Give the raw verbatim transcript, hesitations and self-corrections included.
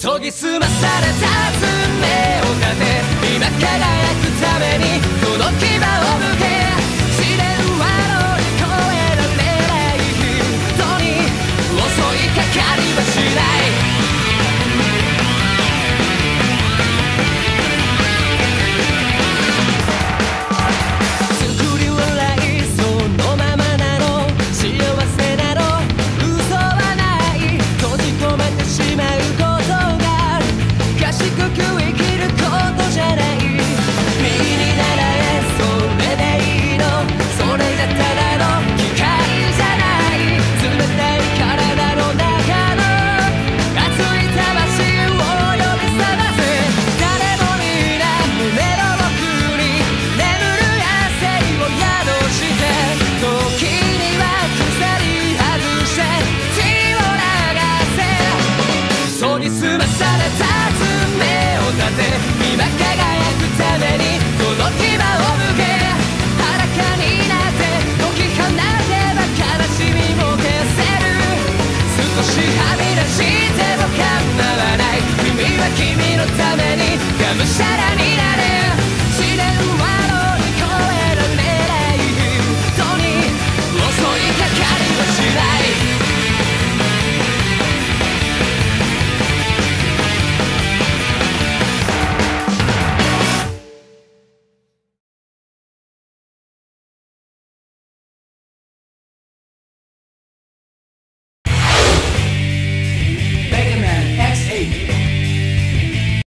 研ぎ澄まされた爪を立て今輝くためにこの牙を向け試練は乗り越えられない人に襲いかかりはしない